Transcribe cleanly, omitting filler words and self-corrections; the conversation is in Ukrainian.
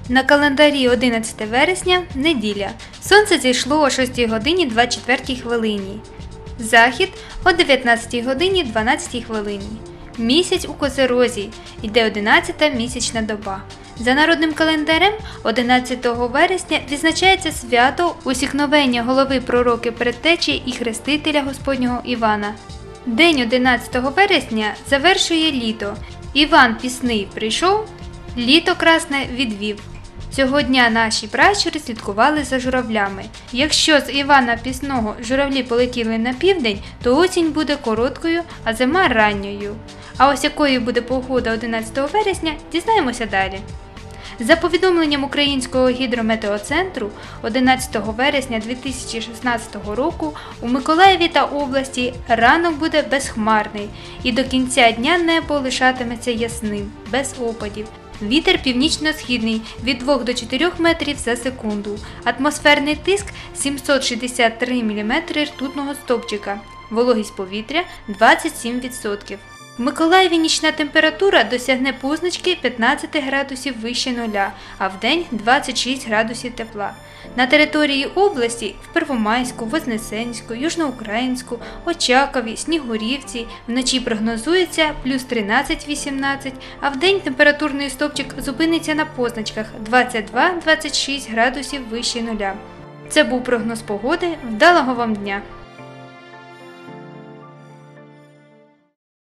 На календарі 11 вересня – неділя. Сонце зійшло о 6 годині 24 хвилині. Захід – о 19 годині 12 хвилині. Місяць у Козирозі. Йде 11-та місячна доба. За народним календарем 11 вересня відзначається свято усікновення голови пророки Предтечі і Хрестителя Господнього Івана. День 11 вересня завершує літо. Іван Пісний прийшов, літо красне відвів. Цього дня наші пращури слідкували за журавлями. Якщо з Івана Пісного журавлі полетіли на південь, то осінь буде короткою, а зима ранньою. А ось якою буде погода 11 вересня, дізнаємося далі. За повідомленням Українського гідрометеоцентру, 11 вересня 2016 року у Миколаєві та області ранок буде безхмарний і до кінця дня небо лишатиметься ясним, без опадів. Вітер північно-східний від 2 до 4 метрів за секунду. Атмосферний тиск 763 мм ртутного стовпчика. Вологість повітря 27%. В Миколаєві нічна температура досягне позначки 15 градусів вище нуля, а вдень 26 градусів тепла. На території області в Первомайську, Вознесенську, Южноукраїнську, Очакові, Снігурівці вночі прогнозується плюс 13-18, а вдень температурний стовпчик зупиниться на позначках 22-26 градусів вище нуля. Це був прогноз погоди. Вдалого вам дня!